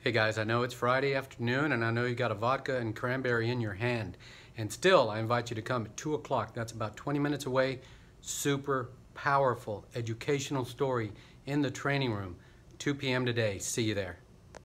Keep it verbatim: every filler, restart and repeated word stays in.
Hey guys, I know it's Friday afternoon and I know you got a vodka and cranberry in your hand. And still, I invite you to come at two o'clock. That's about twenty minutes away. Super powerful educational story in the training room. two p m today. See you there.